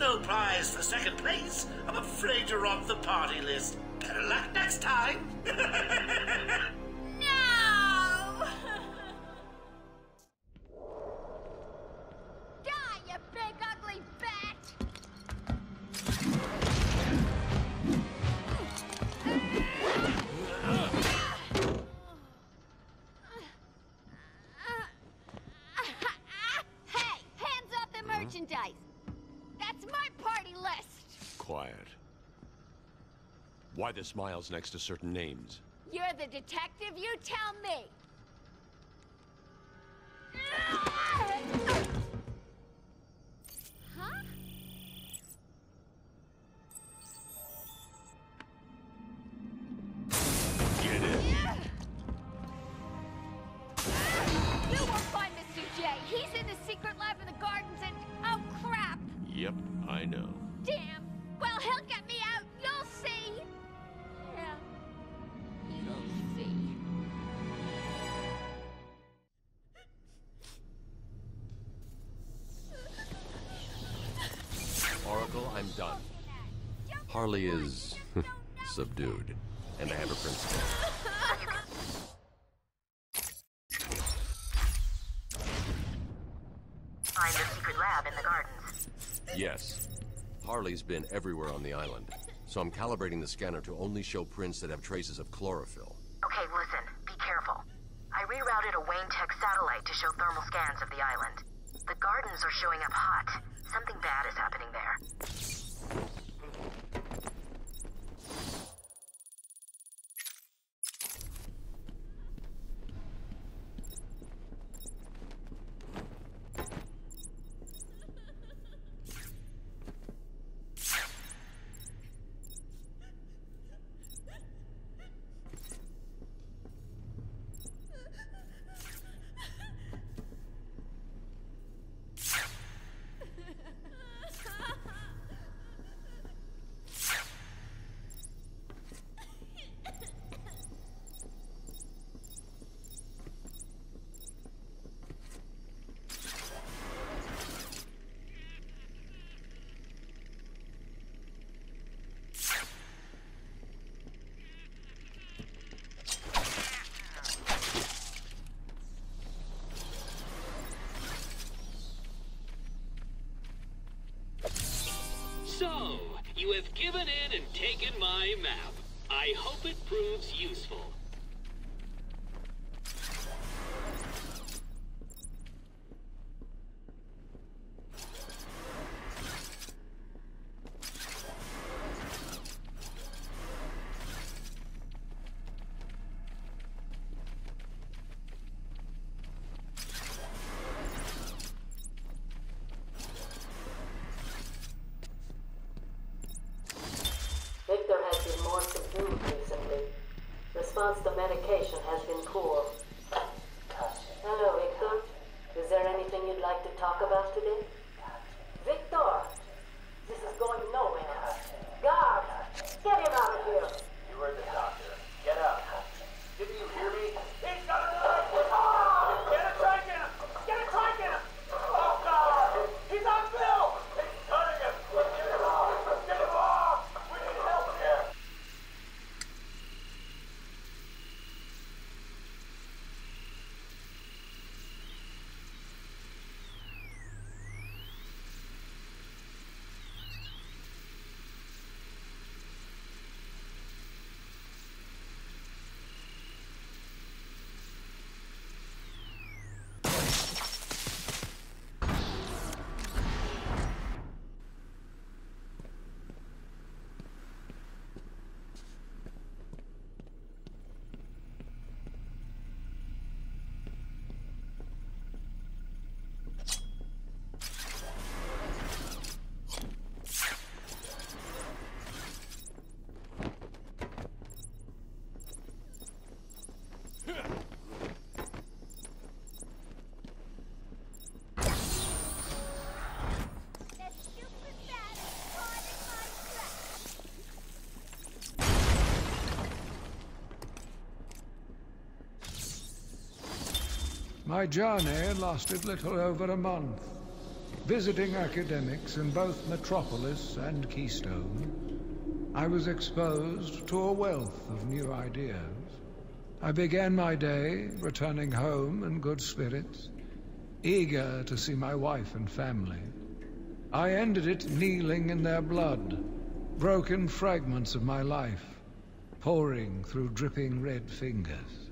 no prize for second place. I'm afraid you're off the party list. Better luck next time. No! Die, you big ugly bat! Hey, hands off the merchandise! That's my party list! Quiet. Why the smiles next to certain names? You're the detective, you tell me! Huh? Get it! You won't find Mr. J. He's in the secret lab in the gardens and... oh, crap! Yep, I know. Damn! Well, he'll get me out, you'll see! Yeah, you'll see. Oracle, I'm done. Harley is... subdued. And I have a principal. Find the secret lab in the gardens. Yes. Harley's been everywhere on the island. So I'm calibrating the scanner to only show prints that have traces of chlorophyll. Okay, listen. Be careful. I rerouted a Wayne Tech satellite to show thermal scans of the island. The gardens are showing up hot. Something bad is happening there. So, you have given in and taken my map. I hope it proves useful. Victor has been more subdued recently. Response to medication has been poor. Hello, Victor. Is there anything you'd like to talk about today? Victor! This is going nowhere. Guard! Get him out of here! You heard the doctor. Get out. Didn't you hear me? He's got a knife! Ah! Get a trike in him! Get a trike in him! Oh, God! He's on Bill! He's cutting him! Get him off! Get him off! We need help here! That stupid bat is caught in my trap. My journey lasted little over a month. Visiting academics in both Metropolis and Keystone, I was exposed to a wealth of new ideas. I began my day returning home in good spirits, eager to see my wife and family. I ended it kneeling in their blood, broken fragments of my life pouring through dripping red fingers.